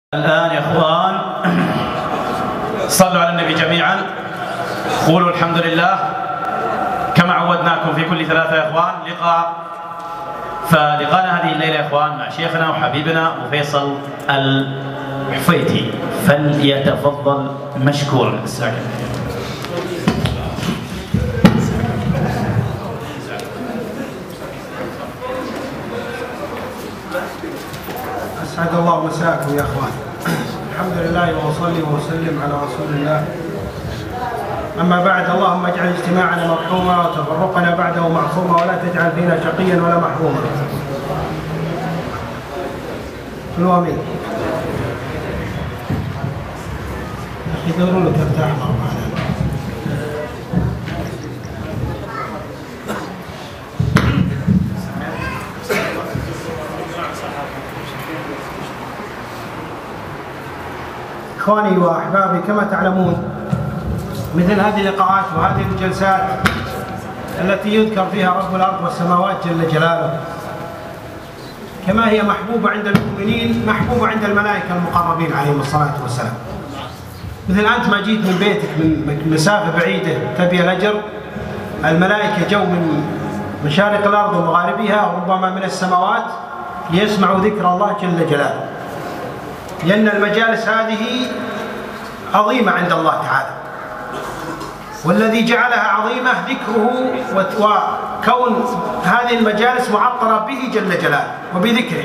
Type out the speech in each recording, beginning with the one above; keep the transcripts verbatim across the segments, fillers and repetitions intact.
الآن يا إخوان صلوا على النبي جميعا، قولوا الحمد لله كما عودناكم في كل ثلاثة يا إخوان لقاء. فلقاءنا هذه الليلة يا إخوان مع شيخنا وحبيبنا أبو فيصل الحفيتي، فليتفضل مشكورا. الساكن أسعد الله مساكم يا أخوان. الحمد لله وأصلي وأسلم على رسول الله. أما بعد، اللهم اجعل اجتماعنا مرحوما وتفرقنا بعده معصوما، ولا تجعل فينا شقيا ولا محروما. قولوا آمين. أخي دوروا له ترتاح معنا. إخواني وأحبابي، كما تعلمون مثل هذه اللقاءات وهذه الجلسات التي يذكر فيها رب الأرض والسماوات جل جلاله، كما هي محبوبة عند المؤمنين محبوبة عند الملائكة المقربين عليهم الصلاة والسلام. مثل أنت ما جيت من بيتك من مسافة بعيدة تبي الأجر، الملائكة جو من مشارق الأرض ومغاربها وربما من السماوات ليسمعوا ذكر الله جل جلاله، لأن المجالس هذه عظيمة عند الله تعالى، والذي جعلها عظيمة ذكره وكون هذه المجالس معطرة به جل جلاله وبذكره.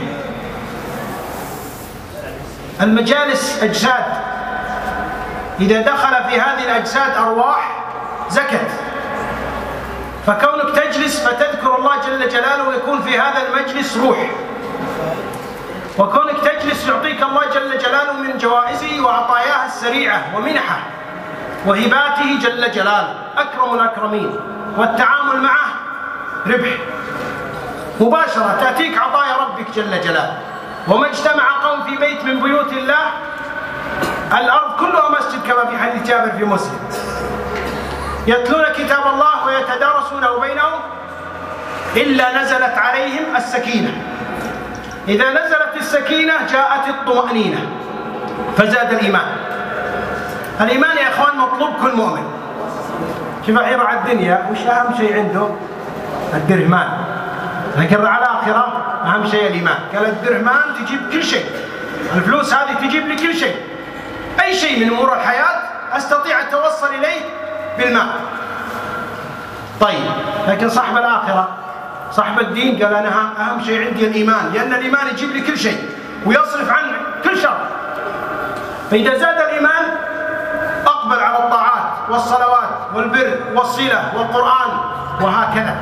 المجالس أجساد، إذا دخل في هذه الأجساد أرواح زكت، فكونك تجلس فتذكر الله جل جلاله ويكون في هذا المجلس روح، وكونك تجلس يعطيك الله جل جلاله من جوائزه وعطاياه السريعة ومنحه وهباته جل جلاله أكرم الأكرمين، والتعامل معه ربح مباشرة، تأتيك عطايا ربك جل جلاله. وما اجتمع قوم في بيت من بيوت الله الأرض كلها مسجد، كما في حديث جابر في مسلم، يتلون كتاب الله ويتدارسونه بينهم إلا نزلت عليهم السكينة. إذا نزلت السكينة جاءت الطمأنينة فزاد الإيمان. الإيمان يا إخوان مطلوب كل مؤمن. شوف الحين على الدنيا وش أهم شيء عنده؟ الدرهمان، لكن على الآخرة أهم شيء الإيمان. قال الدرهمان تجيب كل شيء، الفلوس هذه تجيب لي كل شيء، أي شيء من أمور الحياة أستطيع أن أتوصل إليه بالمال. طيب، لكن صاحب الآخرة صاحب الدين قال أنا أهم شيء عندي الإيمان، لأن الإيمان يجيب لي كل شيء ويصرف عن كل شر. فإذا زاد الإيمان أقبل على الطاعات والصلوات والبر والصلة والقرآن وهكذا.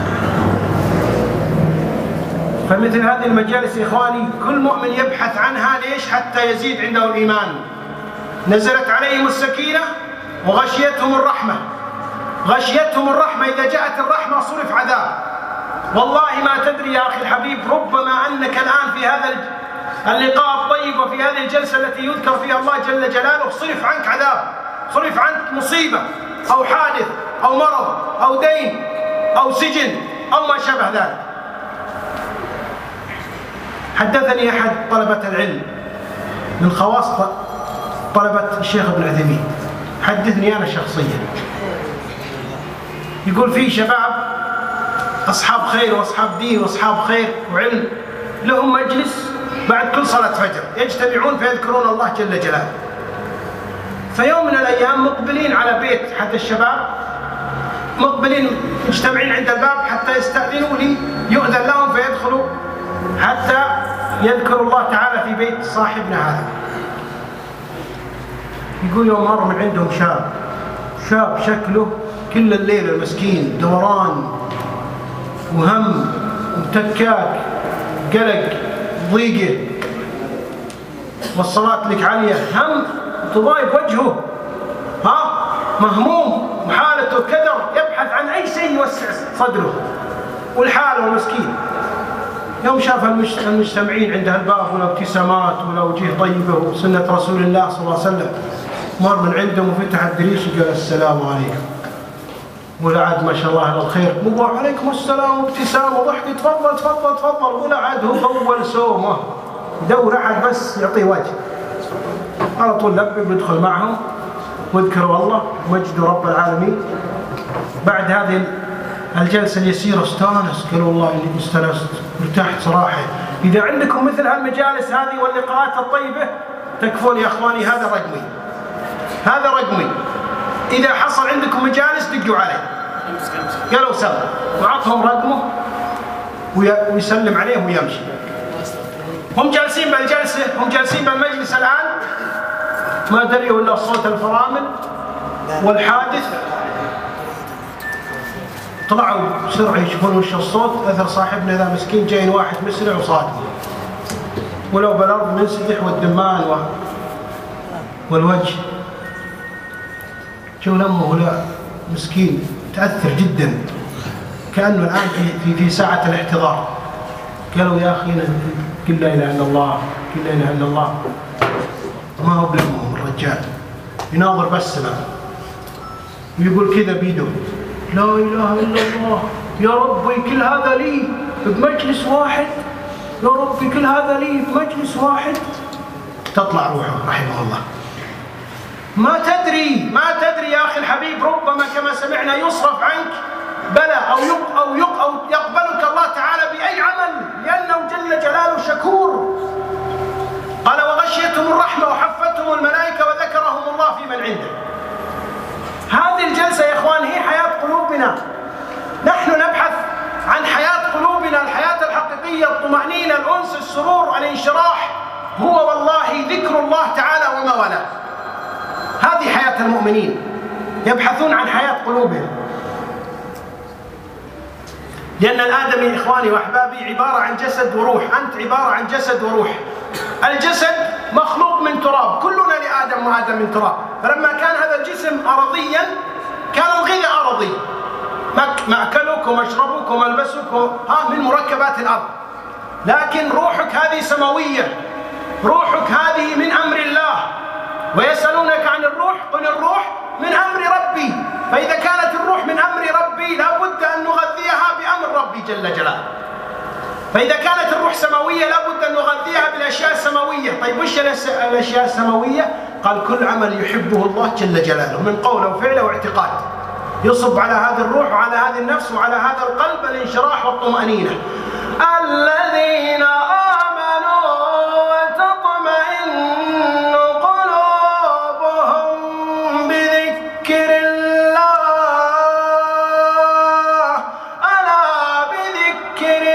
فمثل هذه المجالس يا إخواني كل مؤمن يبحث عنها. ليش؟ حتى يزيد عنده الإيمان. نزلت عليهم السكينة وغشيتهم الرحمة. غشيتهم الرحمة، إذا جاءت الرحمة صرف عذاب. والله ما تدري يا أخي الحبيب، ربما أنك الآن في هذا اللقاء الطيب وفي هذه الجلسة التي يذكر فيها الله جل جلاله صرف عنك عذاب، صرف عنك مصيبة أو حادث أو مرض أو دين أو سجن أو ما شابه ذلك. حدثني أحد طلبة العلم من خواص طلبة الشيخ ابن عثيمين، حدثني أنا شخصيا، يقول في شباب أصحاب خير وأصحاب دين وأصحاب خير وعلم لهم مجلس بعد كل صلاة فجر يجتمعون فيذكرون الله جل جلاله. فيوم من الأيام مقبلين على بيت حتى الشباب، مقبلين مجتمعين عند الباب حتى يستأذنوا لي يؤذن لهم فيدخلوا حتى يذكروا الله تعالى في بيت صاحبنا هذا. يقول يوم مر من عندهم شاب شاب شكله كل الليل المسكين دوران وهم وتكاك قلق ضيقه، والصلاة لك عالية، هم تضايق وجهه، ها مهموم وحالته كدر، يبحث عن أي شيء يوسع صدره والحال والمسكين. يوم شاف المجتمعين عند الباب والابتسامات والوجه طيبة وسنة رسول الله صلى الله عليه وسلم، مر من عندهم وفتح الدريش وقال السلام عليكم، ولا عاد ما شاء الله على الخير، وعليكم السلام وابتسام وضحك، تفضل تفضل تفضل، ولا عاد هو اول سومه دور احد بس يعطيه وجه. على طول لبق وادخل معهم واذكروا الله ومجدوا رب العالمين. بعد هذه الجلسة اليسيرة استانس، قالوا والله إني استانست ارتحت صراحة. إذا عندكم مثل هالمجالس هذه واللقاءات الطيبة تكفون يا إخواني، هذا رقمي هذا رقمي. إذا حصل عندكم مجالس دقوا عليه، قالوا سلام وعطهم رقمه ويسلم عليهم ويمشي. هم جالسين بالجلسة، هم جالسين بالمجلس الآن ما دريوا إلا صوت الفرامل والحادث، طلعوا بسرعة يشوفون وش الصوت. أثر صاحبنا ذا مسكين جاين واحد مسرع وصادم، ولو بالأرض منسدح والدمان و... والوجه. شو لمه لا مسكين تأثر جدا، كأنه الآن في, في, في ساعة الاحتضار. قالوا يا أخي قل لا إله إلا الله، قل لا إله إلا الله. ما هو بلمهم الرجال، يناظر بس سلام ويقول كذا بيده لا إله إلا الله. يا ربي كل هذا لي بمجلس واحد، يا ربي كل هذا لي بمجلس واحد. تطلع روحه رحمه الله. ما تدري ما تدري يا أخي الحبيب، ربما كما سمعنا يصرف عنك بلا أو يق أو يق أو يقبلك الله تعالى بأي عمل، لأنه جل جلاله شكور. قال وغشيتهم الرحمة وحفتهم الملائكة وذكرهم الله في من عنده. هذه الجلسة يا إخوان هي حياة قلوبنا. نحن نبحث عن حياة قلوبنا، الحياة الحقيقية، الطمأنينة، الأنس، السرور، الانشراح، هو والله ذكر الله تعالى وما والاه. هذه حياة المؤمنين، يبحثون عن حياة قلوبهم. لأن الآدمي إخواني وأحبابي عبارة عن جسد وروح، أنت عبارة عن جسد وروح. الجسد مخلوق من تراب، كلنا لآدم وآدم من تراب. فلما كان هذا الجسم أرضيا كان الغذاء أرضي، مأكلك ومشربك وملبسك ها من مركبات الأرض. لكن روحك هذه سماوية، روحك هذه من أمر الله. ويسألونك عن الروح قل الروح من أمر ربي. فإذا كانت الروح من أمر ربي لابد أن نغذيها بأمر ربي جل جلاله. فإذا كانت الروح سماوية لابد أن نغذيها بالأشياء السماوية. طيب وش الأشياء السماوية؟ قال كل عمل يحبه الله جل جلاله من قول وفعل واعتقاد، يصب على هذه الروح وعلى هذه النفس وعلى هذا القلب الانشراح والطمأنينة. الذين آمنوا وتطمئن قلوبهم بذكر الله، ألا بذكر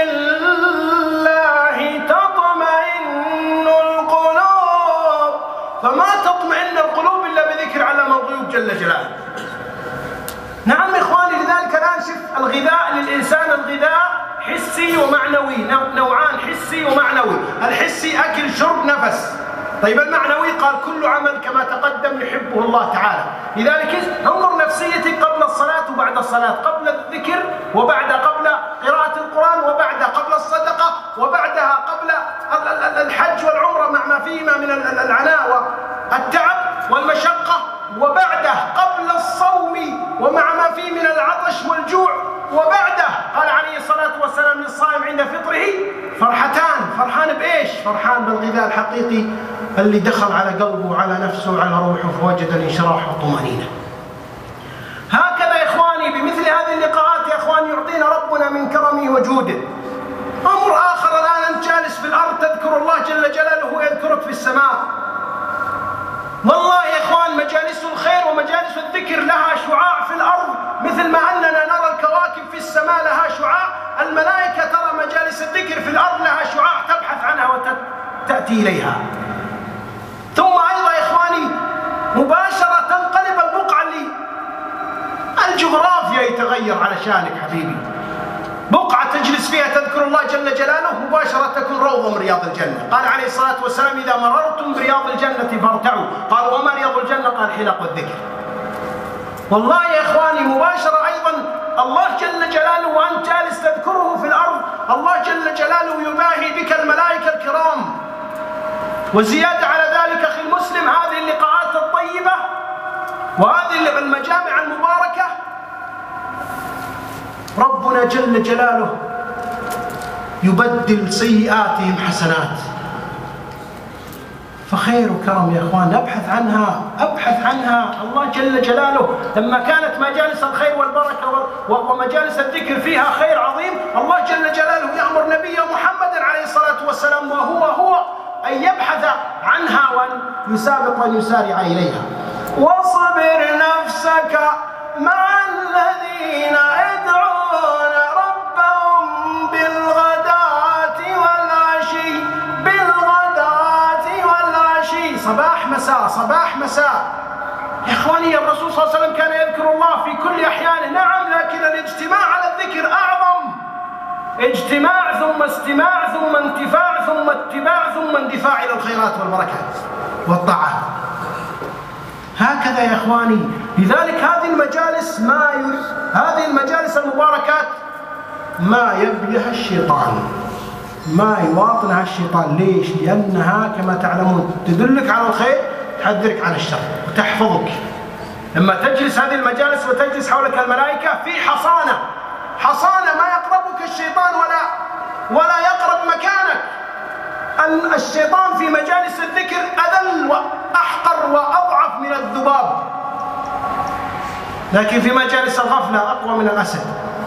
الله تطمئن القلوب. فما تطمئن القلوب إلا بذكر علم الغيوب جل جلاله. نعم إخواني، لذلك الآن شف الغذاء للإنسان، الغذاء حسي ومعنوي، نوعان حسي ومعنوي. الحسي أكل شرب نفس. طيب المعنوي قال كل عمل كما تقدم يحبه الله تعالى. لذلك انظر نفسيتك قبل الصلاة وبعد الصلاة، قبل الذكر وبعد، قبل قراءة القرآن وبعد، قبل الصدقة وبعدها، قبل الحج والعمرة مع ما فيهما من العناء والتعب والمشقة وبعده، قبل الصوم ومع ما فيه من العطش والجوع وبعده. قال عليه الصلاة والسلام للصائم عند فطره فرحتان. فرحان بإيش؟ فرحان بالغذاء الحقيقي اللي دخل على قلبه وعلى نفسه وعلى روحه فوجد الانشراح والطمأنينة. هكذا يا إخواني بمثل هذه اللقاءات يا إخواني يعطينا ربنا من كرمه وجوده. أمر آخر الآن أنت جالس في الأرض تذكر الله جل جلاله ويذكرك في السماء. والله يا إخوان مجالس الخير ومجالس الذكر لها شعاع في الأرض مثل ما أننا نرى الكواكب في السماء لها شعاع. الملائكة ترى مجالس الذكر في الأرض لها شعاع تبحث عنها وتأتي إليها. ثم أيضا يا إخواني مباشرة تنقلب البقعة اللي الجغرافيا يتغير على شانك حبيبي. بقعة تجلس فيها تذكر الله جل جلاله مباشرة تكون روضة من رياض الجنة. قال عليه الصلاة والسلام إذا مررتم برياض الجنة فارتعوا. قال وما رياض الجنة؟ قال حلق الذكر. والله يا إخواني مباشرة أيضا الله جل جلاله وأنت جالس تذكره في الأرض الله جل جلاله يباهي بك الملائكة الكرام. وزيادة على ذلك أخي المسلم هذه اللقاءات الطيبة وهذه المجامع المباركة ربنا جل جلاله يبدل سيئاتهم حسنات. فخير وكرم يا إخوان، أبحث عنها أبحث عنها. الله جل جلاله لما كانت مجالس الخير والبركة ومجالس الذكر فيها خير عظيم، الله جل جلاله يأمر نبيه محمد عليه الصلاة والسلام وهو هو أن يبحث عنها وأن يسابق وأن يسارع إليها. واصبر نفسك مع الذين يدعون ربهم بالغداة والعشي بالغداة والعشي صباح مساء صباح مساء. يا إخواني الرسول صلى الله عليه وسلم كان يذكر الله في كل أحيانه، نعم، لكن الاجتماع على الذكر أعظم. اجتماع ثم استماع ثم انتفاع ثم اتباع ثم اندفاع إلى الخيرات والبركات والطاعات. هكذا يا إخواني. لذلك هذه المجالس ما يريد هذه المجالس المباركات ما يبيها الشيطان، ما يواطنها الشيطان. ليش؟ لأنها كما تعلمون تدلك على الخير، تحذرك عن الشر وتحفظك. لما تجلس هذه المجالس وتجلس حولك الملائكة في حصانة حصانة ما يقربك الشيطان ولا ولا يقرب مكانك. الشيطان في مجالس الذكر أذل وأحقر وأضعف من الذباب، لكن في مجالس الغفلة أقوى من الأسد.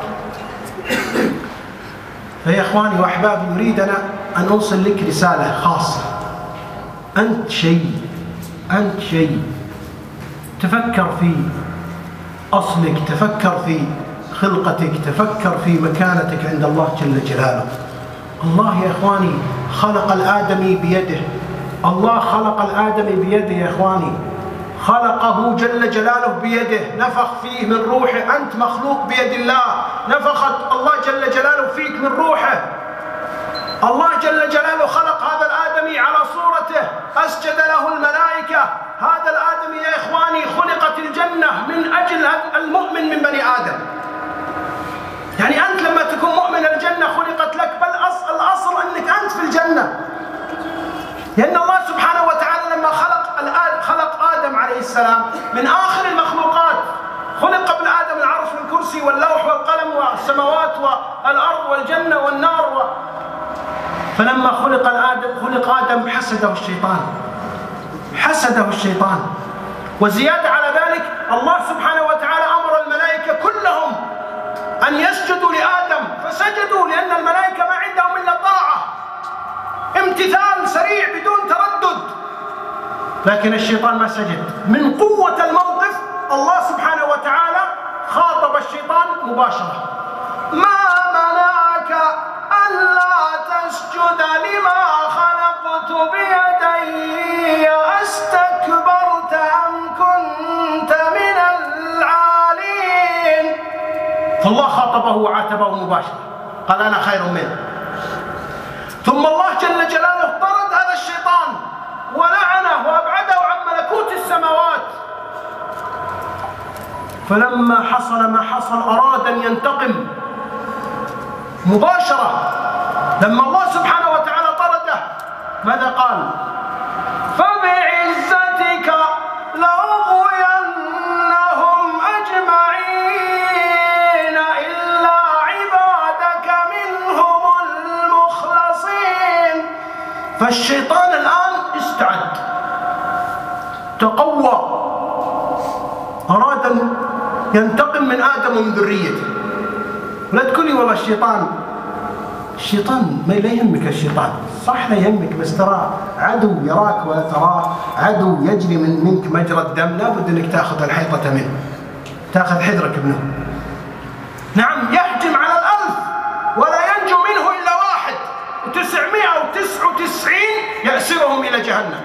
فيا إخواني وأحبابي، يريد أنا أن أوصل لك رسالة خاصة. أنت شيء أنت شيء تفكر في أصلك، تفكر في خلقتك، تفكر في مكانتك عند الله جل جلاله. الله يا إخواني خلق الآدمي بيده، الله خلق الآدمي بيده يا إخواني، خلقه جل جلاله بيده، نفخ فيه من روحه. أنت مخلوق بيد الله، نفخت الله جل جلاله فيك من روحه. الله جل جلاله خلق هذا الآدمي على صورته، أسجد له الملائكة. هذا الآدمي يا إخواني خلقت الجنة من أجل المؤمن من بني آدم. يعني أنت لما تكون مؤمن الجنة خلقت لك، بل الأصل أنك أنت في الجنة. لأن الله سبحانه وتعالى لما خلق خلق آدم عليه السلام من آخر المخلوقات، خلق قبل آدم العرش والكرسي واللوح والقلم والسماوات والأرض والجنة والنار و... فلما خلق آدم خلق آدم حسده الشيطان حسده الشيطان وزيادة على ذلك الله سبحانه وتعالى أمر الملائكة كلهم أن يسجدوا لآدم، فسجدوا لأن الملائكة ما عندهم إلا طاعة، امتثال سريع بدون تردد. لكن الشيطان ما سجد. من قوة الموقف الله سبحانه وتعالى خاطب الشيطان مباشرة: ما منعك ألا تسجد لما خلقت بيدي أستكبرت أم كنت من العالين؟ فالله خاطبه وعاتبه مباشرة، قال أنا خير منه. ثم الله جل جلاله طرد هذا الشيطان ولعنه وأبعده عن ملكوت السماوات. فلما حصل ما حصل أراد أن ينتقم مباشرة. لما الله سبحانه وتعالى طرده ماذا قال؟ فبعزتك لأغوينهم أجمعين إلا عبادك منهم المخلصين. فالشيطان الآن استعد، تقوى، أراد أن ينتقم من آدم ومن ذريته. ولا تقولي والله الشيطان الشيطان ما لا يهمك. الشيطان صح لا يهمك، بس ترى عدو يراك ولا تراه، عدو يجري من منك مجرى الدم، لابد انك تاخذ الحيطة منه، تاخذ حذرك منه. نعم يهجم على الألف ولا ينجو منه إلا واحد، وتسعمائة وتسعة وتسعين يأسرهم إلى جهنم.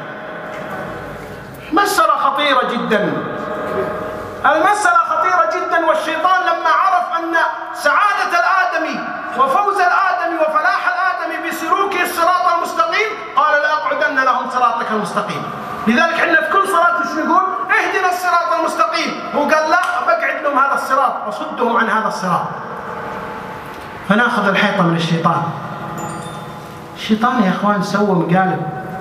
مسألة خطيرة جدا، المسألة خطيرة جدا. والشيطان لما عرف أن سعادة الآدمي وفوز الآدمي وفلاح الآدمي بسلوكه الصراط المستقيم، قال لأقعدن لهم صراطك المستقيم. لذلك احنا في كل صلاة ايش نقول؟ اهدنا الصراط المستقيم. هو قال لا، بقعد لهم هذا الصراط وصدهم عن هذا الصراط. فناخذ الحيطة من الشيطان. الشيطان يا اخوان سوى مقالب.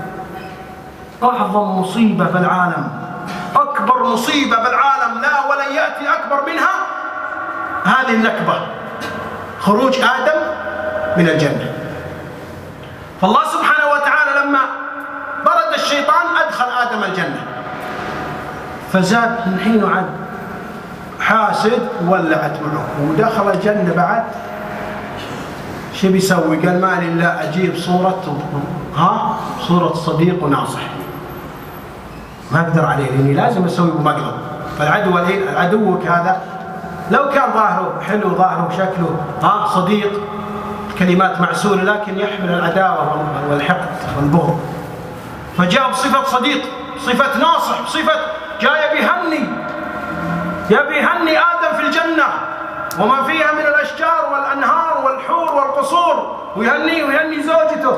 أعظم مصيبة في العالم، أكبر مصيبة بالعالم لا ولن يأتي أكبر منها هذه النكبة، خروج آدم من الجنة. فالله سبحانه وتعالى لما برد أراد الشيطان أدخل آدم الجنة، فزاد من حين وعد حاسد ولعت معه ودخل الجنة. بعد شو بيسوي؟ قال ما لله أجيب صورة ها صورة صديق وناصح، ما أقدر عليه لأني لازم أسوي بمقلب. فالعدو عدوك هذا لو كان ظاهره حلو، ظاهره شكله ها صديق، كلمات معسولة، لكن يحمل العداوة والحقد والبغض. فجاء بصفة صديق، صفة ناصح، صفة جاء بيهني، يبي يهني آدم في الجنة وما فيها من الأشجار والأنهار والحور والقصور، ويهنيه ويهني زوجته.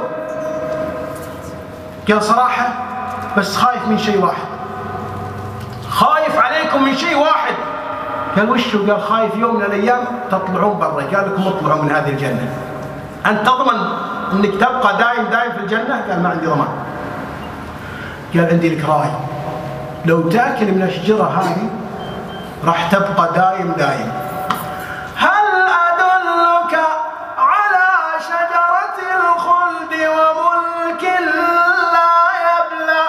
قال صراحة بس خايف من شيء واحد، خايف عليكم من شيء واحد. قال وشو؟ قال خايف يوم من الأيام تطلعون برا. قال لكم اطلعوا من هذه الجنة، أنت تضمن أنك تبقى دايم دايم في الجنة؟ قال ما عندي ضمان. قال عندي لك رأي، لو تاكل من الشجرة هذه راح تبقى دايم دايم. هل أدلك على شجرة الخلد وملك لا يبلى؟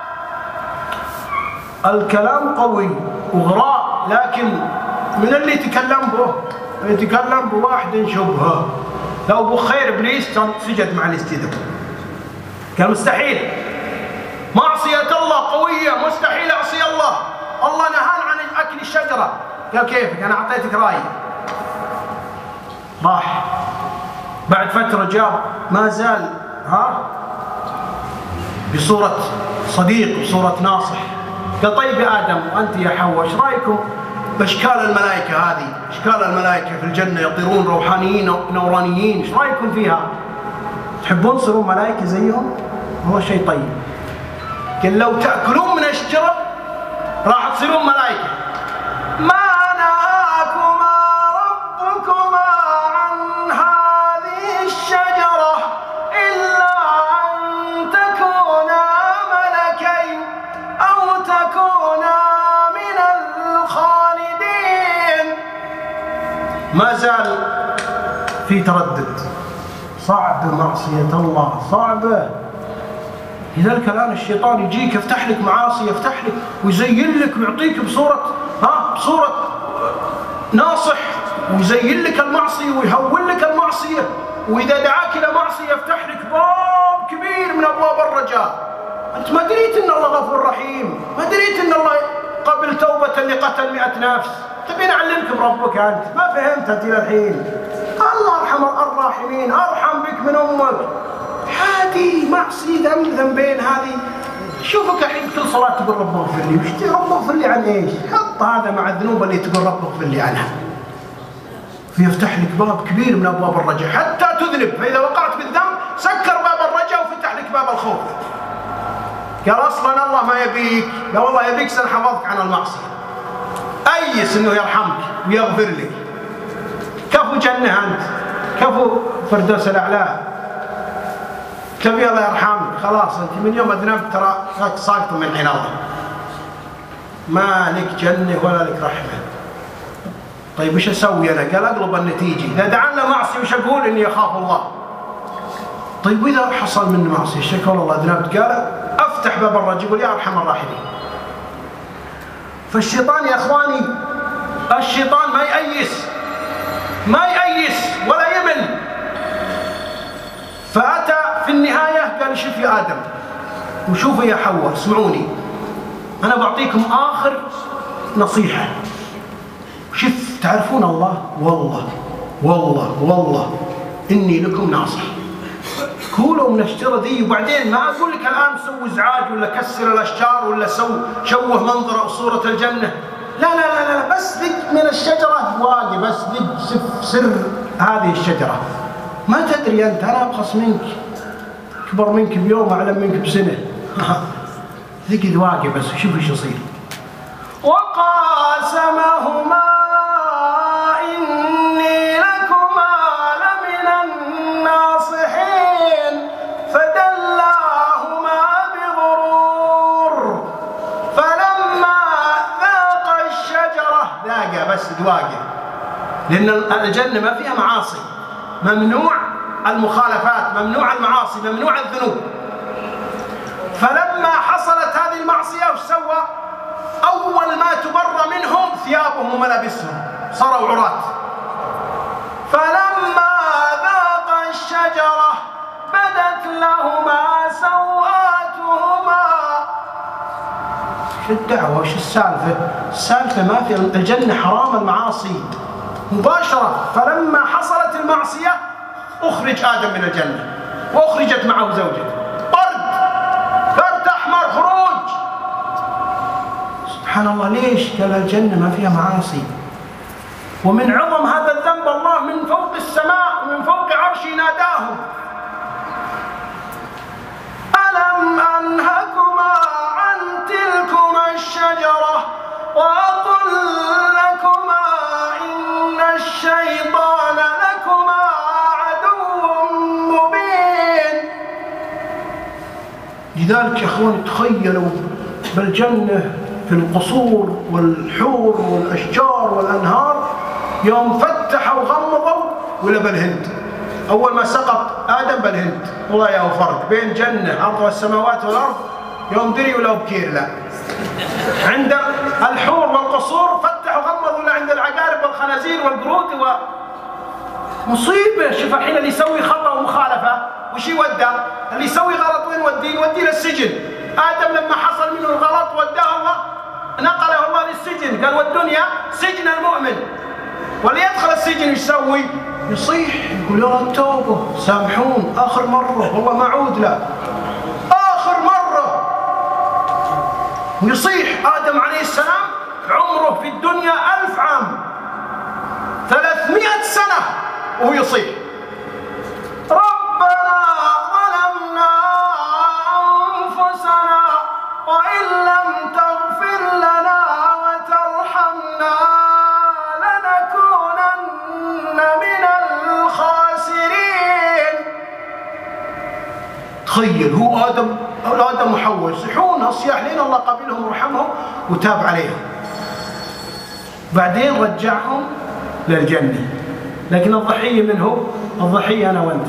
الكلام قوي وغراء، لكن من اللي يتكلم به؟ يتكلم بواحد شبهه. لو بخير ابليس سجد مع الاستدلال. قال مستحيل، معصية الله قوية، مستحيل أعصي الله، الله نهان عن أكل الشجرة. قال كيفك؟ أنا أعطيتك رأي. راح بعد فترة جاب ما زال ها بصورة صديق وصورة ناصح. قال طيب يا آدم وأنت يا حواء ايش رأيكم بأشكال الملائكة هذه؟ أشكال الملائكة في الجنة يطيرون روحانيين نورانيين، ايش رأيكم فيها؟ تحبون تصيرون ملائكة زيهم؟ هو شيء طيب. قال لو تأكلون من الشجرة راح تصيرون ملائكة. ما نهاكما ربكما عن هذه الشجرة إلا أن تكونا ملكين أو تكونا من الخالدين. ما زال في تردد، صعب معصية الله، صعبة. لذلك الآن الشيطان يجيك يفتح لك معاصي، يفتح لك ويزين لك ويعطيك بصورة ها بصورة ناصح، ويزين لك المعصية ويهون لك المعصية، وإذا دعاك إلى معصية يفتح لك باب كبير من أبواب الرجاء. أنت ما دريت إن الله غفور رحيم، ما دريت إن الله قبل توبة اللي قتل مئة نفس. تبين أعلمكم ربك أنت؟ ما فهمت أنت إلى الحين. الله أرحم الراحمين، أرحم بك من أمك. هذه معصية ذنب ذنبين هذه. شوفك الحين كل صلاة تقول رب اغفر لي، وش رب اغفر لي عن ايش؟ حط هذا مع الذنوب اللي تقول رب اغفر لي عنها. فيفتح لك باب كبير من ابواب الرجاء حتى تذنب، فاذا وقعت بالذنب سكر باب الرجاء وفتح لك باب الخوف. قال اصلا الله ما يبيك، لا والله يبيك سنحفظك عن المعصية. ايس انه يرحمك ويغفر لك. كفو جنة انت، كفو فردوس الاعلى. تبي الله يرحمك، خلاص انت من يوم اذنبت ترى ساقط من عين الله. ما لك جنة ولا لك رحمة. طيب وش اسوي انا؟ قال اقلب النتيجة، اذا دعنا معصية وش اقول؟ اني اخاف الله. طيب واذا حصل مني معصية شكر الله اذنبت؟ قال افتح باب الرجاء يقول يا ارحم الراحمين. فالشيطان يا اخواني، الشيطان ما يأيس، ما يأيس ولا يمل. فأتى في النهاية قال شوف يا آدم وشوفوا يا حواء، اسمعوني أنا بعطيكم آخر نصيحة. شوف تعرفون الله؟ والله والله والله إني لكم ناصح. كلوا من الشجرة ذي، وبعدين ما أقول لك الآن سووا إزعاج ولا كسر الأشجار ولا سو شوه منظر أو صورة الجنة. لا لا لا لا، بس ذق من الشجرة واقي، بس ذق سر هذه الشجرة. ما تدري أنت، أنا أبخص منك، أكبر منك بيوم، أعلم منك بسنة. ذيك ذواقي بس شوف ايش يصير. وقاسمهما إني لكما لمن الناصحين فدلاهما بغرور فلما ذاق الشجرة، ذاق بس ذواقي، لأن الجنة ما فيها معاصي، ممنوع المخالفات، ممنوع المعاصي، ممنوع الذنوب. فلما حصلت هذه المعصية وش سوى؟ أول ما تبر منهم ثيابهم وملابسهم صاروا عراة. فلما ذاق الشجرة بدت لهما سوآتهما. شو الدعوة وش السالفة؟ السالفة ما في الجنة حرام المعاصي مباشرة. فلما حصلت المعصية أخرج آدم من الجنة وأخرجت معه زوجته، برد برد أحمر، خروج. سبحان الله، ليش؟ قال الجنة ما فيها معاصي. ومن عظم هذا الذنب الله من فوق السماء ومن فوق عرشه ناداهم: ألم أنهكما عن تلكما الشجرة وأقل لكما إن الشيطان لكما عدو مبين. لذلك يا أخوان تخيلوا بالجنة في القصور والحور والأشجار والأنهار يوم فتحوا وغمضوا ولا بالهند. أول ما سقط آدم بالهند، والله يا فرق بين جنة عرضها السماوات والأرض يوم دري ولا بكير. لا، عند الحور والقصور فتحوا وغمضوا، ولا عند العقارب والخنازير والقرود و مصيبة. شوف الحين اللي يسوي خطأ ومخالفة وش يودى؟ اللي يسوي غلط وين وديه؟ وديه للسجن. آدم لما حصل منه الغلط وداه الله، نقله الله للسجن، قال والدنيا سجن المؤمن. واللي يدخل السجن يسوي؟ يصيح يقول يا التوبة سامحون آخر مرة والله ما عود لا آخر مرة. ويصيح آدم عليه السلام عمره في الدنيا ألف عام، ثلاثمائة سنة وهو يصيح ربنا ظلمنا أنفسنا وإن لم تغفر لنا وترحمنا لنكونن من الخاسرين. تخيل هو آدم آدم وحواء يصيحون الصياح لين الله قبلهم ورحمهم وتاب عليهم، بعدين رجعهم للجنة. لكن الضحية من هو؟ الضحية أنا وأنت.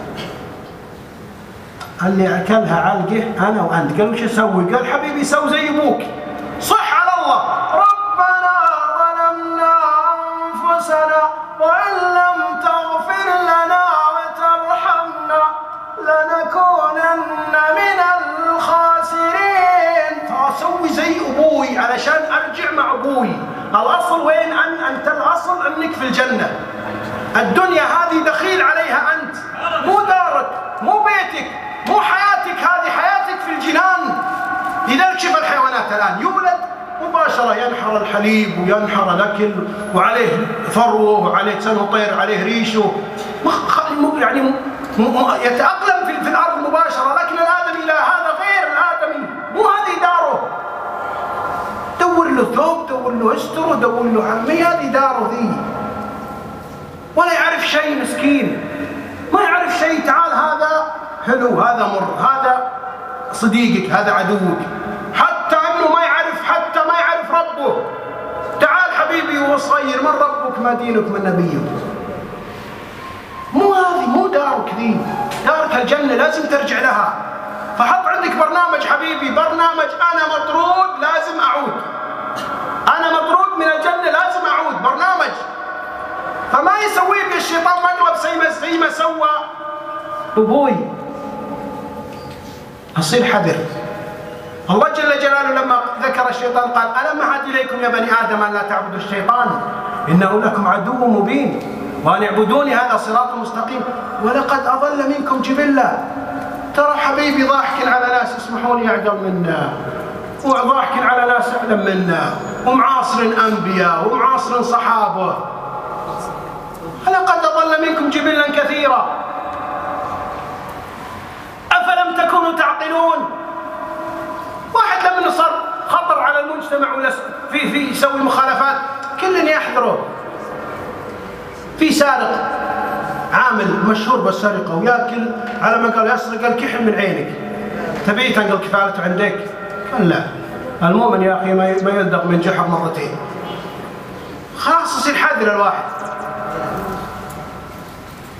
اللي أكلها علقه أنا وأنت. قال وش أسوي؟ قال حبيبي سوي زي أبوك، صح على الله. ربنا ظلمنا أنفسنا وإن لم تغفر لنا وترحمنا لنكونن من الخاسرين. فأسوي زي أبوي علشان أرجع مع أبوي. الأصل وين أن أنت؟ الأصل أنك في الجنة. الدنيا هذه دخيل عليها أنت، مو دارك مو بيتك مو حياتك، هذه حياتك في الجنان. لذلك شوف الحيوانات الآن يولد مباشرة ينحر الحليب وينحر الأكل وعليه فروه وعليه سنه طير عليه ريشه، يعني يتأقلم في الأرض مباشرة. لكن الآدمي لا، هذا غير الآدمي، مو هذه داره. دور له ثوب، دور له استر، دور له عمي، هذه داره ذي. ولا يعرف شيء مسكين، ما يعرف شيء. تعال هذا حلو، هذا مر، هذا صديقك، هذا عدوك. حتى انه ما يعرف، حتى ما يعرف ربه. تعال حبيبي وهو صغير، من ربك ما دينك من نبيك. مو هذه مو دارك ذي، دارك الجنة لازم ترجع لها. فحط عندك برنامج حبيبي، برنامج أنا مطرود لازم أعود، أنا مطرود من الجنة لازم أعود، برنامج. فما يسوي لي الشيطان مقلب زي ما زي ما سوى أبوي. أصير حذر. الله جل جلاله لما ذكر الشيطان قال ألم أعهد إليكم يا بني آدم أن لا تعبدوا الشيطان إنه لكم عدو مبين وأن اعبدوني هذا صراط مستقيم ولقد أضل منكم جبلا. ترى حبيبي ضاحك على ناس يسمحون لي أعقل منا، وضاحك على ناس أعلم منا، ومعاصر أنبياء ومعاصر صحابة. لقد أضل منكم جبلا كثيرا أفلم تكونوا تعقلون. واحد لما صار خطر على المجتمع ولا في في يسوي مخالفات كلن يحذره. في سارق عامل مشهور بالسرقة وياكل على ما قال يسرق الكحل من عينك، تبي تنقل كفالته عندك؟ قال لا، المؤمن يا أخي ما يلدغ من جحر مرتين. خلاص يصير حذر الواحد.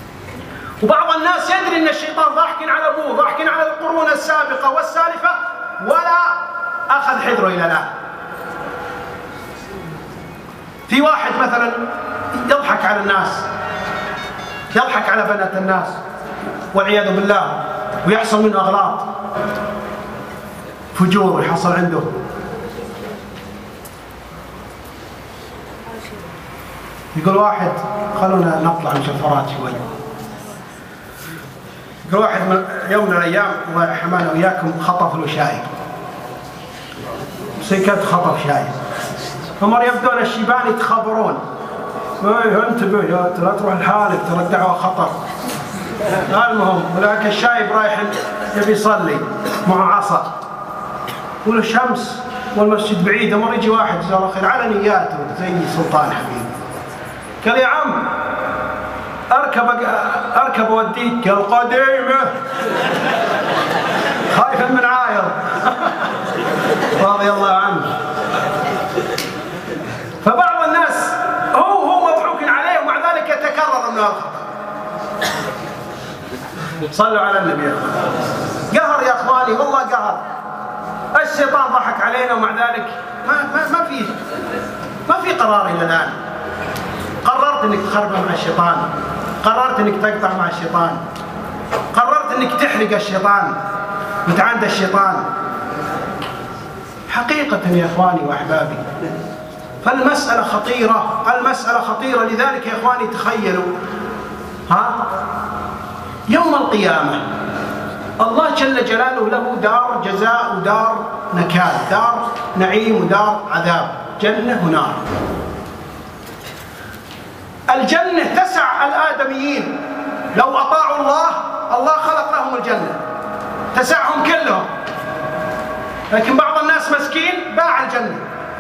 وبعض الناس يدري ان الشيطان ضاحك على ابوه، ضاحك على القرون السابقه والسالفه، ولا أخذ حذره إلى الآن. في واحد مثلا يضحك على الناس، يضحك على بنات الناس والعياذ بالله، ويحصل منه أغلاط، فجور يحصل عنده. يقول واحد، خلونا نطلع مشفرات شوي. يقول واحد من يوم من الأيام وحمانا وياكم خطف له شاي، سكت خطف شاي، فمر يبدون الشيبان يتخبرون، ايه انتبه يا لا تروح لحالك ترى الدعوة خطر. المهم ولكن الشايب رايح يبي يصلي مع عصا وله شمس والمسجد بعيد، مر يجي واحد جزاه الله خير على نياته زي سلطان حبيبي، قال يا عم اركب اركب اوديك، قال قديمه خايف من عاير رضي الله عنه. فبعض الناس هو هو مضحوك عليه ومع ذلك يتكرر من الخطأ. صلوا على النبي يا اخواني. قهر يا اخواني والله قهر. الشيطان ضحك علينا ومع ذلك ما ما ما في ما في قرار الى الان. قررت انك تخربه مع الشيطان، قررت انك تقطع مع الشيطان، قررت انك تحرق الشيطان وتعاند الشيطان. حقيقة يا اخواني واحبابي فالمسألة خطيرة، المسألة خطيرة. لذلك يا اخواني تخيلوا ها يوم القيامة الله جل جلاله له دار جزاء ودار نكال، دار نعيم ودار عذاب، جنة ونار. الجنة تسع الآدميين، لو أطاعوا الله الله خلق لهم الجنة تسعهم كلهم، لكن بعض الناس مسكين باع الجنة.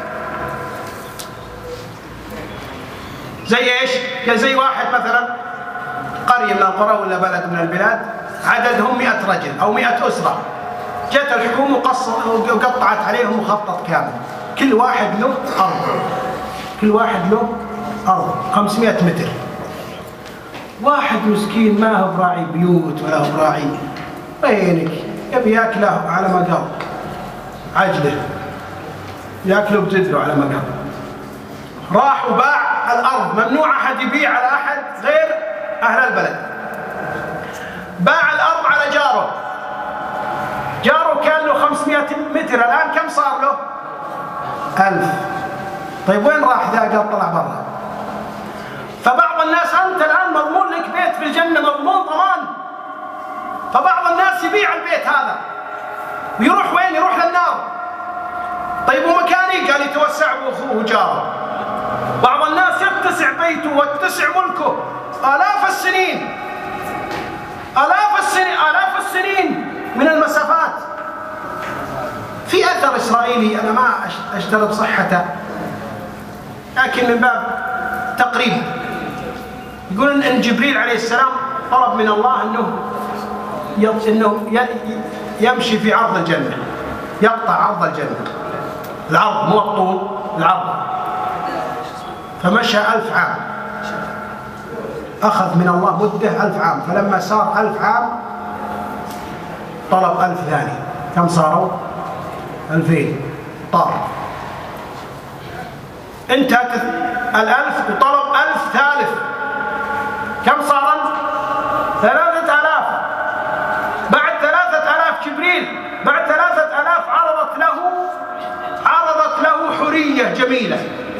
زي ايش؟ زي واحد مثلا قرية من القرى ولا بلد من البلاد عددهم مئة رجل أو مئة أسرة، جت الحكومة وقطعت عليهم مخطط كامل، كل واحد له أرض، كل واحد له أرض خمسمئة متر. واحد مسكين ما هو براعي بيوت ولا هو براعي بينك، يبي ياكله على ما قال عجله، ياكله بجدره على ما قال. راح وباع الأرض، ممنوع أحد يبيع على أحد غير أهل البلد. باع الأرض على جاره، جاره كان له خمسمئة متر، الآن كم صار له؟ ألف. طيب وين راح ذا؟ قال طلع برا. فبعض الناس أنت الآن مضمون لك بيت في الجنة، مضمون ضمان، فبعض الناس يبيع البيت هذا ويروح وين؟ يروح للنار. طيب ومكاني؟ قال يتوسع بأخوه وجاره. بعض الناس يتسع بيته ويتسع ملكه آلاف السنين، آلاف السنين، آلاف السنين من المسافات. في أثر إسرائيلي أنا ما أشترط صحته لكن من باب تقريب، يقول إن جبريل عليه السلام طلب من الله أنه إنه يمشي في عرض الجنة، يقطع عرض الجنة، العرض مو الطول، العرض. فمشى ألف عام، أخذ من الله مدة ألف عام، فلما صار ألف عام طلب ألف ثاني، كم صاروا؟ ألفين. طار انتهت الألف وطلب ألف ثالث، كم صار؟ ثلاثة آلاف. بعد ثلاثة آلاف جبريل بعد ثلاثة آلاف عرضت له عرضت له حورية جميلة،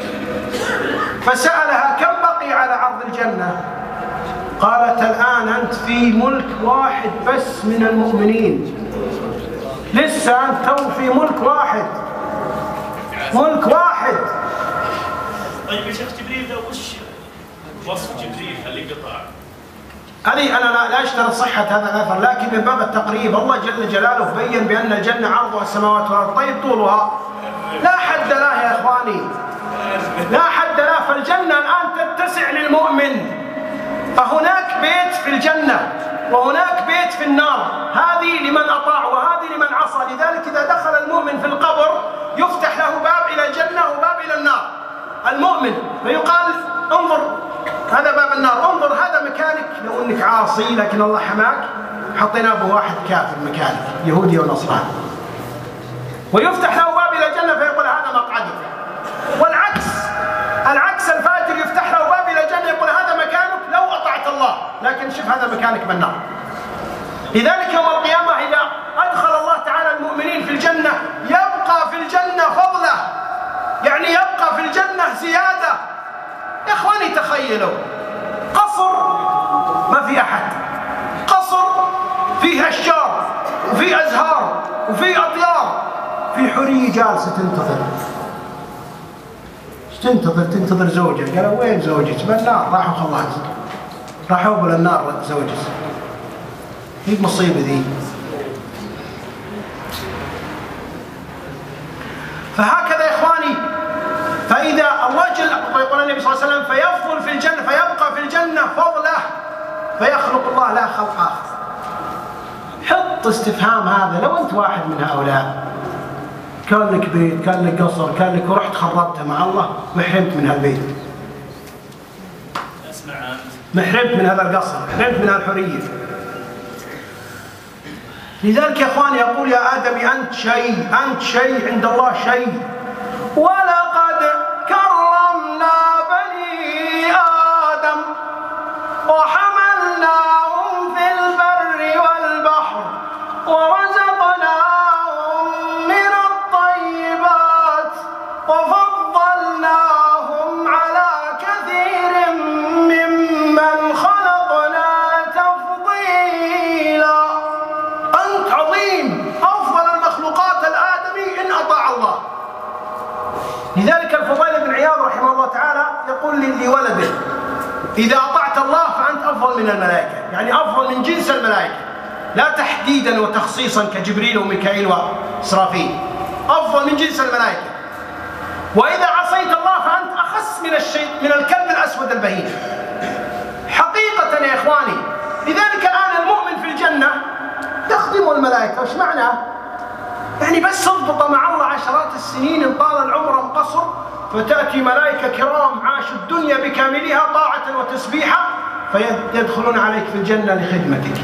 فسألها كم بقي على عرض الجنة؟ قالت الآن أنت في ملك واحد بس من المؤمنين، لسه أنت تو في ملك واحد، ملك واحد. طيب يا شيخ جبريل ده وش وصف جبريل اللي قطع؟ هذه أنا لا, لا أشترط صحة هذا الأثر، لكن من باب التقريب الله جل جلاله بين بأن الجنة عرضها السماوات والأرض. طيب طولها لا حد لها يا إخواني، لا حد لها. فالجنة الآن تتسع للمؤمن، فهناك بيت في الجنة وهناك بيت في النار، هذه لمن أطاع وهذه لمن عصى. لذلك إذا دخل المؤمن في القبر يفتح له باب إلى الجنة وباب إلى النار. المؤمن فيقال انظر هذا باب النار، انظر هذا مكانك لو انك عاصي لكن الله حماك، حطينا ابو واحد كافر مكانك يهودي ونصراني. ويفتح له باب إلى الجنة فيقول هذا مقعدك. والعكس، العكس الفاجر يفتح له باب إلى الجنة يقول هذا مكانك لو أطعت الله، لكن شوف هذا مكانك بالنار. لذلك يوم القيامة إذا أدخل الله تعالى المؤمنين في الجنة يبقى في الجنة فضله، يعني يبقى في الجنة زيادة. يا إخواني تخيلوا قصر ما في أحد، قصر فيه أشجار وفيه أزهار وفيه أطيار، في حورية جالسة تنتظر. ايش تنتظر؟ تنتظر زوجها. قالوا وين زوجك؟ بالنار. راحوا خلاص، راحوا بالنار زوجك. هي مصيبة ذي. فهكذا يا إخواني، فإذا الله جل ويقول النبي صلى الله عليه وسلم فيفضل في الجنة، فيبقى في الجنة فضله، فيخلق الله لا خلق آخر. حط استفهام هذا، لو أنت واحد من هؤلاء كان لك بيت، كان لك قصر، كان لك ورحت خربته مع الله، محرمت من هالبيت، محرمت من هذا القصر، محرمت من هالحرية. لذلك يا اخواني يقول يا آدم أنت شيء، أنت شيء عند الله شيء. ولقد كرمنا بني آدم وحملناهم في البر والبحر ورزقناهم من الطيبات وفضلناهم على كثير ممن خلقنا تفضيلا. أنت عظيم، أفضل المخلوقات الآدمي إن أطاع الله. لذلك الفضيل بن عياض رحمه الله تعالى يقول لولده إذا أطعت الله فأنت أفضل من الملائكة، يعني أفضل من جنس الملائكة، لا تحديدا وتخصيصا كجبريل وميكائيل وإسرافيل، أفضل من جنس الملائكة. وإذا عصيت الله فأنت أخس من الشيء من الكلب الأسود البهيم حقيقة يا إخواني. لذلك الآن المؤمن في الجنة تخدم الملائكة. وش معناه؟ يعني بس اضبط مع الله عشرات السنين إن طال العمر انقصر، فتأتي ملائكة كرام عاشوا الدنيا بكاملها طاعة وتسبيحا فيدخلون عليك في الجنة لخدمتك.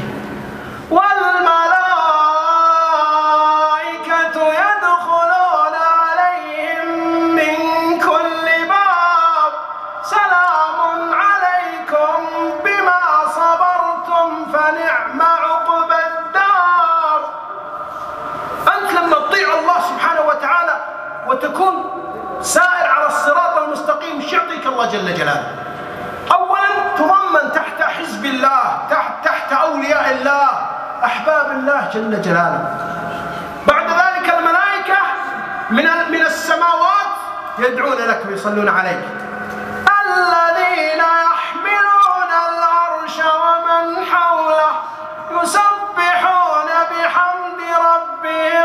والملائكة يدخلون عليهم من كل باب سلام عليكم بما صبرتم فنعم عقبى الدار. أنت لما تطيع الله سبحانه وتعالى وتكون سائر على الصراط المستقيم ايش يعطيك الله جل جلاله؟ أولا تضمن تحت حزب الله، تحت, تحت أولياء الله أحباب الله جل جلاله. بعد ذلك الملائكة من من السماوات يدعون لك ويصلون عليك. الذين يحملون العرش ومن حوله يسبحون بحمد ربهم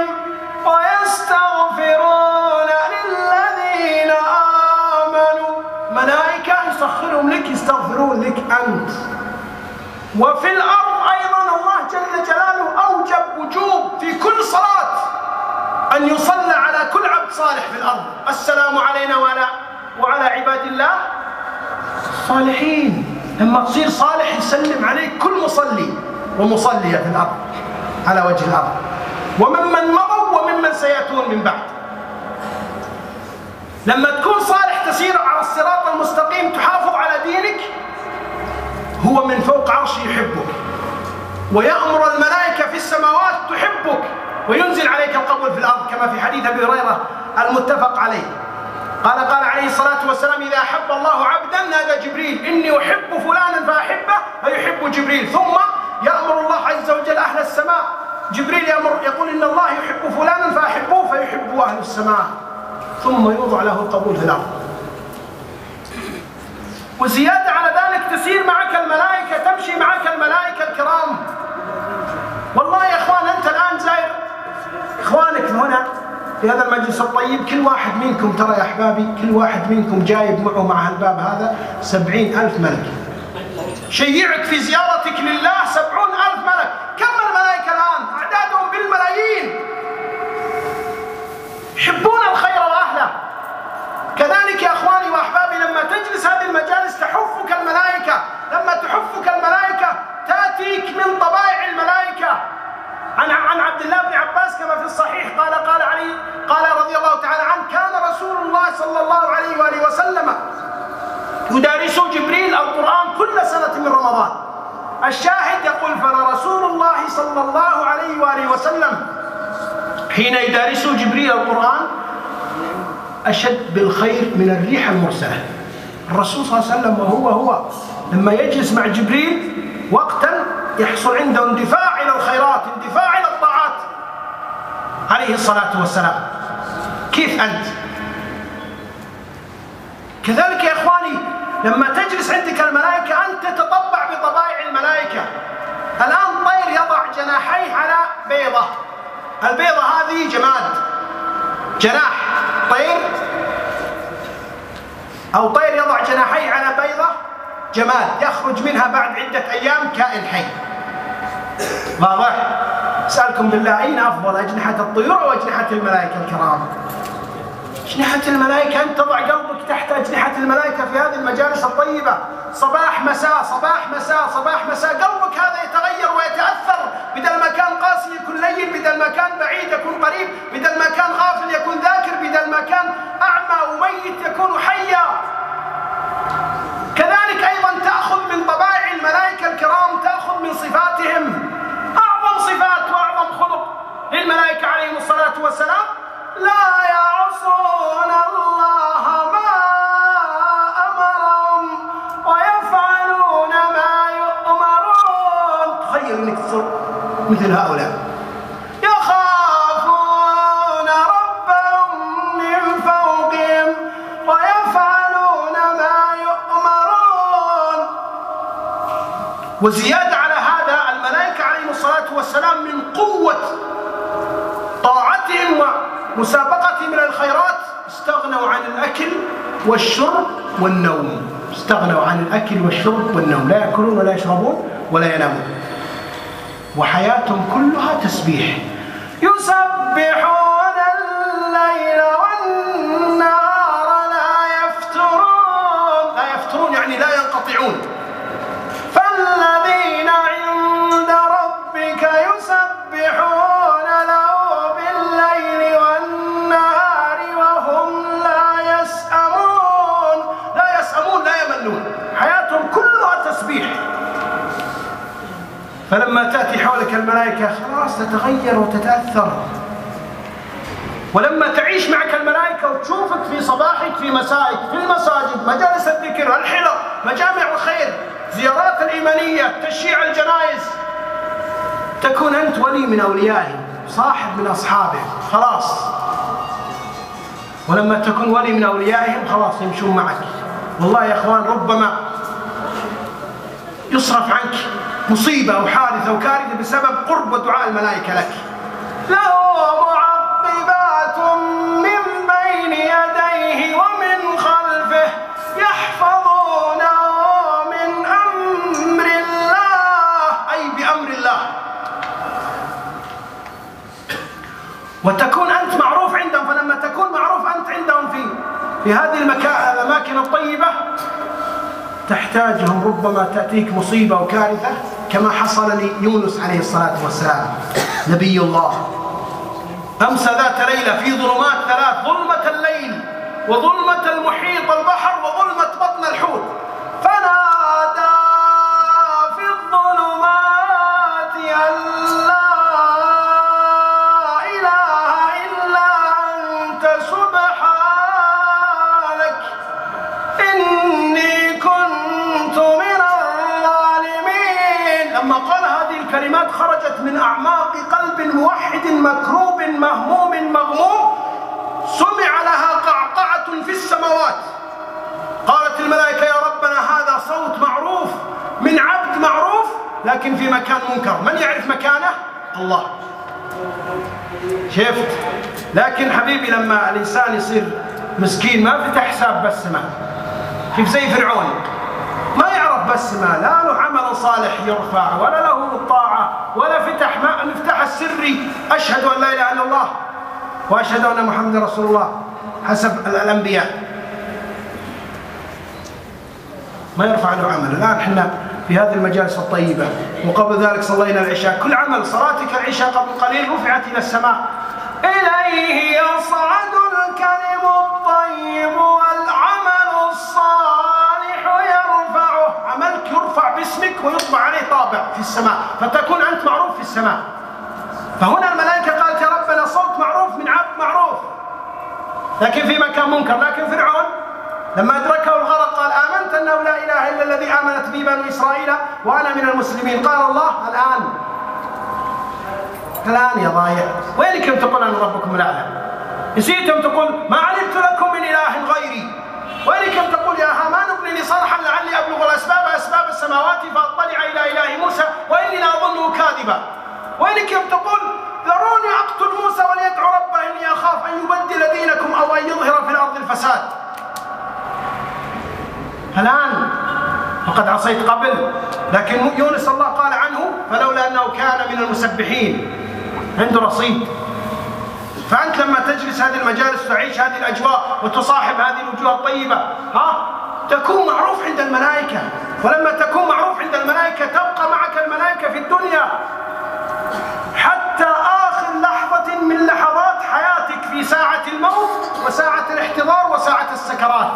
ويستغفرون للذين آمنوا. ملائكة يسخرهم لك، يستغفرون لك أنت. وفي الأرض أيضا الله جل جلاله أوجب وجوب في كل صلاة أن يصلى على كل عبد صالح في الأرض. السلام علينا وعلى وعلى عباد الله الصالحين. لما تصير صالح يسلم عليك كل مصلي ومصلية في الأرض على وجه الأرض، وممن مضوا وممن سيأتون من بعد. لما تكون صالح تسير على الصراط المستقيم تحافظ على دينك، هو من فوق عرشه يحبك ويأمر الملائكة في السماوات تحبك وينزل عليك القبول في الأرض، كما في حديث أبي هريرة المتفق عليه. قال قال عليه الصلاة والسلام إذا أحب الله عبدا نادى جبريل إني أحب فلانا فأحبه فيحب جبريل، ثم يأمر الله عز وجل أهل السماء. جبريل يأمر يقول إن الله يحب فلانا فأحبوه فيحبه أهل السماء، ثم يوضع له القبول في الأرض. وزيادة على ذلك تسير معك الملائكة، تمشي معك الملائكة الكرام. والله يا إخوان أنت الآن زاير إخوانك هنا في هذا المجلس الطيب، كل واحد منكم ترى يا أحبابي كل واحد منكم جايب معه مع الباب هذا سبعين ألف ملك شيعك في زيارتك لله. سبعون ألف ملك. كم الملائكة الآن؟ أعدادهم بالملايين، يحبون الخير وأهله. كذلك يا أخواني وأحبابي لما تجلس هذه المجالس تحفك الملائكة. لما تحفك الملائكة تأتيك من طبائع الملائكة. عن عن عبد الله بن عباس كما في الصحيح قال قال علي صلى الله عليه وآله وسلم يدارس جبريل القرآن كل سنة من رمضان. الشاهد يقول فلرسول الله صلى الله عليه وآله وسلم حين يدارس جبريل القرآن أشد بالخير من الريح المرسلة. الرسول صلى الله عليه وسلم وهو هو لما يجلس مع جبريل وقتا يحصل عنده اندفاع إلى الخيرات، اندفاع إلى الطاعات عليه الصلاة والسلام. كيف أنت؟ كذلك يا إخواني لما تجلس عندك الملائكة أنت تتطبع بطبائع الملائكة. الآن طير يضع جناحيه على بيضة، البيضة هذه جماد، جناح طير أو طير يضع جناحيه على بيضة جماد، يخرج منها بعد عدة أيام كائن حي. واضح؟ أسألكم بالله أين أفضل، أجنحة الطيور أو أجنحة الملائكة الكرام؟ أجنحة الملائكة. أنت تضع قلبك تحت أجنحة الملائكة في هذه المجالس الطيبة، صباح مساء صباح مساء صباح مساء، قلبك هذا يتغير ويتأثر. بدل ما كان قاسي يكون لين، بدل ما كان بعيد يكون قريب، بدل ما كان غافل يكون ذاكر، بدل ما كان أعمى وميت يكون حيا. كذلك أيضا تأخذ من طبائع الملائكة الكرام، تأخذ من صفاتهم. أعظم صفات وأعظم خلق للملائكة عليهم الصلاة والسلام لا يعصون الله ما أمرهم ويفعلون ما يؤمرون. تخيل أنك تصير مثل هؤلاء، يخافون ربهم من فوقهم ويفعلون ما يؤمرون. وزيادة على هذا الملائكة عليهم الصلاة والسلام من قوة طاعتهم ومسابقتهم إلى الخيرات استغنوا عن الأكل والشرب والنوم. استغنوا عن الأكل والشرب والنوم، لا يأكلون ولا يشربون ولا ينامون، وحياتهم كلها تسبيح. يسبحون الليل والنهار لا يفترون. لا يفترون يعني لا ينقطعون. فالذين عند ربك يسبحون له بالليل والنهار وهم لا يسأمون. لا يسأمون لا يملون، حياتهم كلها تسبيح. فلما تأتي حولك الملائكة خلاص تتغير وتتأثر. ولما تعيش معك الملائكة وتشوفك في صباحك في مسائك في المساجد، مجالس الذكر، الحلق، مجامع الخير، زيارات الإيمانية، تشييع الجنائز، تكون أنت ولي من أوليائه، صاحب من أصحابه خلاص. ولما تكون ولي من أوليائهم خلاص يمشون معك. والله يا أخوان ربما يصرف عنك مصيبة أو حادثة أو كارثة بسبب قرب ودعاء الملائكة لك. له معقبات من بين يديه ومن خلفه يحفظونه من أمر الله، أي بأمر الله. وتكون أنت معروف عندهم، فلما تكون معروف أنت عندهم في في هذه الأماكن الطيبة تحتاجهم، ربما تأتيك مصيبة وكارثة كما حصل ليونس عليه الصلاة والسلام نبي الله. أمسى ذات ليلة في ظلمات ثلاث، ظلمة الليل وظلمة المحيط البحر وظلمة بطن الحوت، فنادى في الظلمات أن لا إله إلا أنت سبحانك إني كنت من الظالمين. لما قال هذه الكلمات خرجت من أعماق قلب موحد مكروب مهموم مغموم، سمع لها قعقعة في السماوات. قالت الملائكة يا ربنا هذا صوت معروف من عبد معروف لكن في مكان منكر، من يعرف مكانه؟ الله. شفت؟ لكن حبيبي لما الإنسان يصير مسكين ما فتح حساب بالسماء، كيف زي فرعون ما يعرف بالسماء، لا له عمل صالح يرفع ولا له طاعة ولا فتح ما المفتاح السري أشهد أن لا إله إلا الله وأشهد أن محمد رسول الله حسب الأنبياء، ما يرفع له عمل. الآن احنا في هذه المجالس الطيبة وقبل ذلك صلينا العشاء، كل عمل صلاتك العشاء قبل قليل رفعت إلى السماء. إليه يصعد الكلم الطيب الرابع في السماء، فتكون أنت معروف في السماء. فهنا الملائكة قالت يا ربنا صوت معروف من عبد معروف، لكن في مكان منكر. لكن فرعون لما أدركه الغرق قال آمنت أنه لا إله إلا الذي آمنت به بنو إسرائيل وأنا من المسلمين. قال الله الآن الآن يا ضايع، وينكم تقول أنا ربكم الأعلى؟ نسيتم تقول ما علمت لكم من إله غيري، وينكم تقول يا هامان ابن لي صرحا لعلي أبلغ الأسباب أسباب السماوات فأطلع إلى إله موسى وإني لأظنه كاذبا، وينكم تقول ذروني أقتل موسى وليدعو ربه إني أخاف أن يبدل دينكم أو أن يظهر في الأرض الفساد. الآن وقد عصيت قبل، لكن يونس الله قال عنه فلولا أنه كان من المسبحين عنده رصيد. فأنت لما تجلس هذه المجالس وتعيش هذه الأجواء وتصاحب هذه الوجوه الطيبة ها تكون معروف عند الملائكة، ولما تكون معروف عند الملائكة تبقى معك الملائكة في الدنيا حتى آخر لحظة من لحظات حياتك، في ساعة الموت وساعة الاحتضار وساعة السكرات.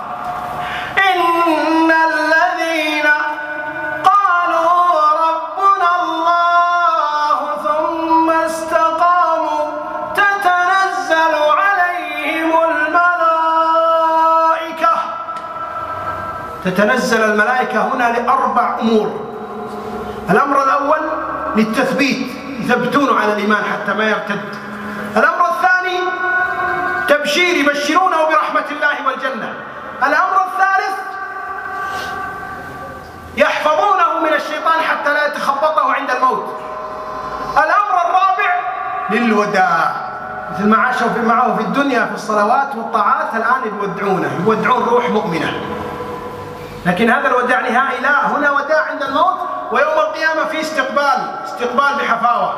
إن الذين قالوا ربنا الله ثم استقاموا تتنزل عليهم الملائكة. تتنزل الملائكة هنا لأربع أمور. الأمر الأول للتثبيت، يثبتون على الإيمان حتى ما يرتد. الأمر الثاني تبشير، يبشرونه برحمة الله والجنة. الأمر الثالث يحفظونه من الشيطان حتى لا يتخبطه عند الموت. الأمر الرابع للوداع، مثل ما عاشوا في معه في الدنيا في الصلوات والطاعات، الآن يودعونه، يودعون روح مؤمنة. لكن هذا الوداع نهائي لا، هنا وداع عند الموت، ويوم القيامة في استقبال، استقبال بحفاوة.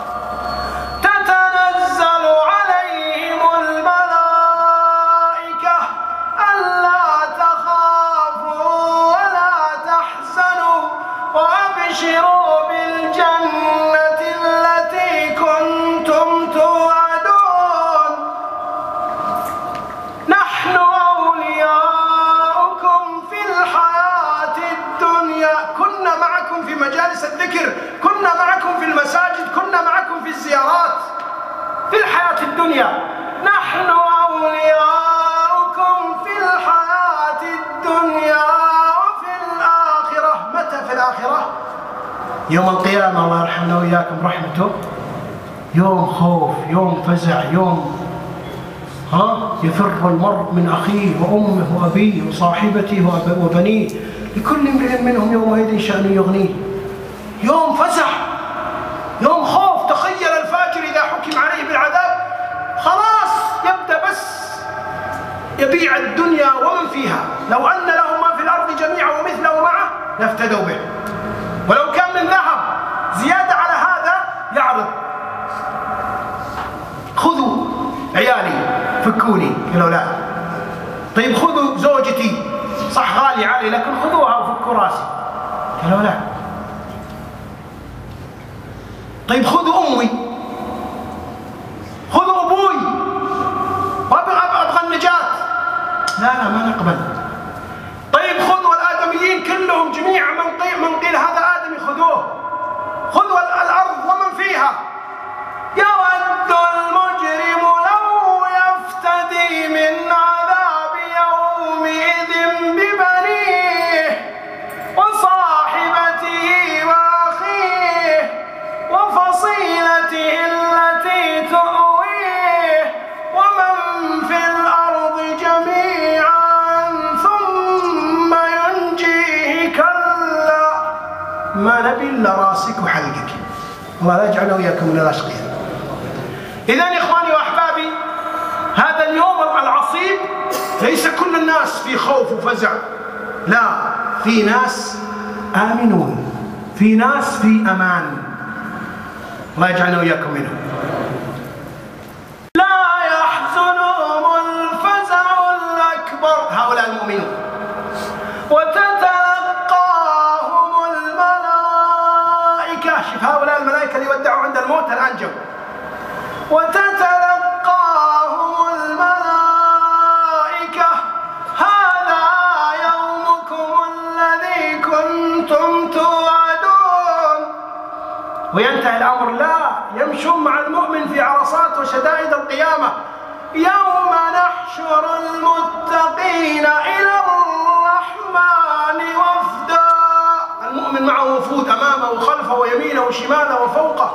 تتنزل عليهم الملائكة ألا تخافوا ولا تحزنوا وأبشروا بالجنة التي كنتم توعدون، نحن أولياؤكم في الحياة الدنيا. كنا معكم في مجالس الذكر، كنا معكم في المساجد، كنا معكم في الزيارات في الحياة الدنيا. نحن أولياؤكم في الحياة الدنيا وفي الآخرة. متى في الآخرة؟ يوم القيامة، الله يرحمنا وإياكم رحمته. يوم خوف، يوم فزع، يوم ها يفر المرء من أخيه وأمه وأبيه وصاحبته وبنيه، لكل امرئ منهم يومئذ شأن يغنيه. يوم فزع، يوم خوف. تخيل الفاجر إذا حكم عليه بالعذاب خلاص يبدأ بس يبيع الدنيا ومن فيها. لو أن له ما في الأرض جميعا ومثله معه لافتدوا به، ولو كان من ذهب زيادة على هذا يعرض. خذوا عيالي فكوني، قالوا لا. طيب خذوا زوجتي، صح غالي عالي لكن خذوها وفكوا راسي، قالوا لا. طيب خذوا أمي، خذوا أبوي، وأبغى أبغى النجاة، لا لا ما نقبل. طيب خذوا الآدميين كلهم جميعا، من قيل من قيل هذا آدمي خذوه، خذوا الأرض ومن فيها. يود المجرم لو يفتدي من عذاب يومئذ ببنيه وصاحبته وأخيه وفصيلته التي تؤويه ومن في الأرض جميعا ثم ينجيه. كلا ما نبي إلا راسك وحلقك. الله لا يجعلنا وإياكم من الأشقياء. إذن إخواني وأحبابي، هذا اليوم العصيب ليس كل الناس في خوف وفزع، لا، في ناس آمنون، في ناس في أمان. الله يجعلنا وإياكم منهم. لا يحزنهم الفزع الأكبر، هؤلاء المؤمنون، وتتلقاهم الملائكة. شوف هؤلاء الملائكة اللي ودعوا عند الموت الآن جو. وتتلقاهم الملائكة هذا يومكم الذي كنتم توعدون. وينتهي الأمر لا، يمشون مع المؤمن في عرصات وشدائد القيامة. يوم نحشر المتقين إلى الرحمن وفدا. المؤمن معه وفود أمامه وخلفه ويمينه وشماله وفوقه.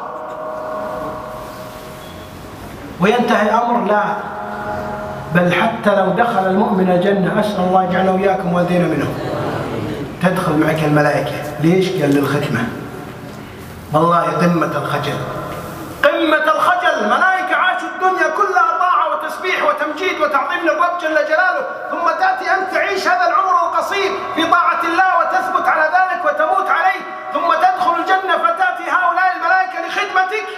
وينتهي الأمر لا، بل حتى لو دخل المؤمن الجنة، أسأل الله يجعلنا وإياكم والدينا منهم، تدخل معك الملائكة. ليش؟ قال للختمة. والله قمة الخجل، قمة الخجل. ملائكة عاشوا الدنيا كلها طاعة وتسبيح وتمجيد وتعظيم للرب جل جلاله، ثم تأتي أن تعيش هذا العمر القصير في طاعة الله وتثبت على ذلك وتموت عليه، ثم تدخل الجنة فتأتي هؤلاء الملائكة لخدمتك.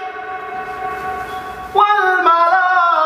والملائكة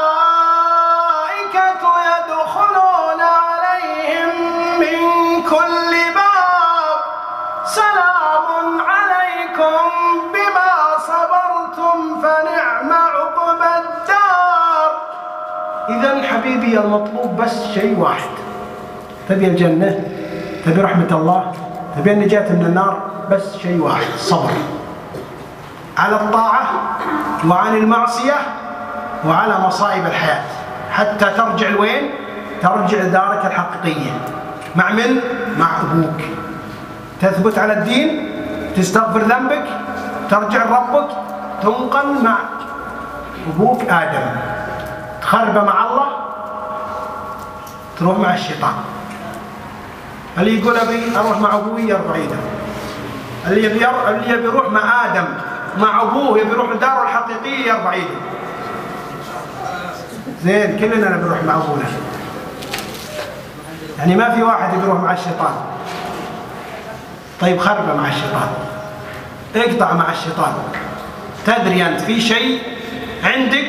يدخلون عليهم من كل باب سلام عليكم بما صبرتم فنعم عقب الدار. إذن حبيبي المطلوب بس شيء واحد، تبي الجنة، تبي رحمة الله، تبي النجاة من النار، بس شيء واحد، صبر على الطاعة وعن المعصية وعلى مصائب الحياة، حتى ترجع لوين؟ ترجع لدارك الحقيقية. مع من؟ مع أبوك. تثبت على الدين، تستغفر ذنبك، ترجع لربك، تنقل مع أبوك آدم. تخرب مع الله، تروح مع الشيطان. اللي يقول أبي أروح مع أبوي يرفع يده. اللي يبي اللي يبي يروح مع آدم مع أبوه، يبي يروح لداره الحقيقية يرفع يده. زين، كلنا نبي نروح مع أبونا، يعني ما في واحد يبي يروح مع الشيطان. طيب خربة مع الشيطان، اقطع مع الشيطان. تدري أنت في شيء عندك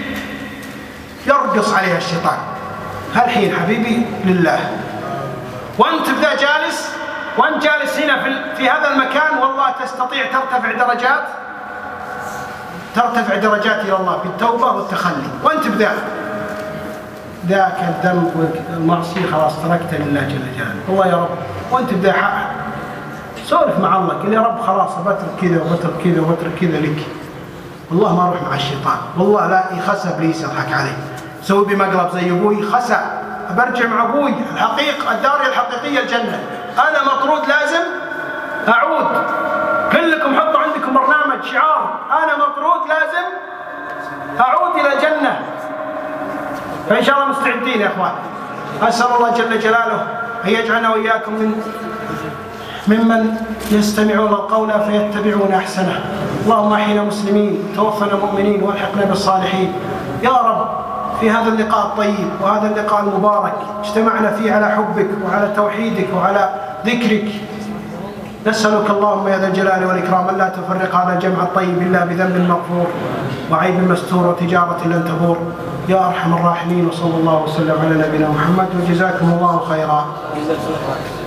يرقص عليها الشيطان هالحين حبيبي لله، وأنت بذا جالس، وأنت جالس هنا في, في هذا المكان، والله تستطيع ترتفع درجات، ترتفع درجات إلى الله بالتوبة والتخلي. وأنت بذا ذاك الذنب والمعصية خلاص تركته لله جل جلاله. الله يا رب، وأنت بذا حق سولف مع الله، قل يا رب خلاص بترك كذا وبترك كذا وبترك كذا لك. والله ما أروح مع الشيطان، والله لا يخسى إبليس يضحك علي، سوي بي مقلب زي أبوي، خسى برجع مع أبوي. الحقيقة الدار الحقيقية الجنة. أنا مطرود لازم أعود. كلكم حطوا عندكم برنامج شعار، أنا مطرود لازم أعود إلى الجنة. فإن شاء الله مستعدين يا أخوان. أسأل الله جل جلاله أن يجعلنا وإياكم من ممن يستمعون القول فيتبعون أحسنه. اللهم أحينا مسلمين، توفنا مؤمنين، والحقنا بالصالحين. يا رب في هذا اللقاء الطيب وهذا اللقاء المبارك اجتمعنا فيه على حبك وعلى توحيدك وعلى ذكرك، نسألك اللهم يا ذا الجلال والإكرام أن لا تفرق هذا الجمع الطيب إلا بذنب مغفور وعيب مستور وتجارة لن تبور يا أرحم الراحمين. وصلى الله وسلم على نبينا محمد، وجزاكم الله خيرا.